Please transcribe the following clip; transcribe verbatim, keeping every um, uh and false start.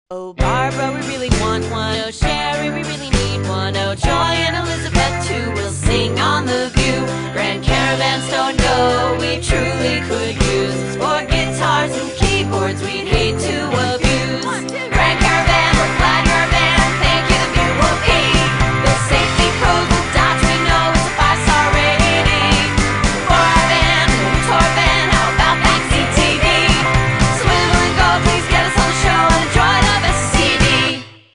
Oh, Barbara, we really want one. Oh, Sherry, we really need one. Oh, Joy and Elizabeth too will sing on the view. Grand Caravans don't go, we truly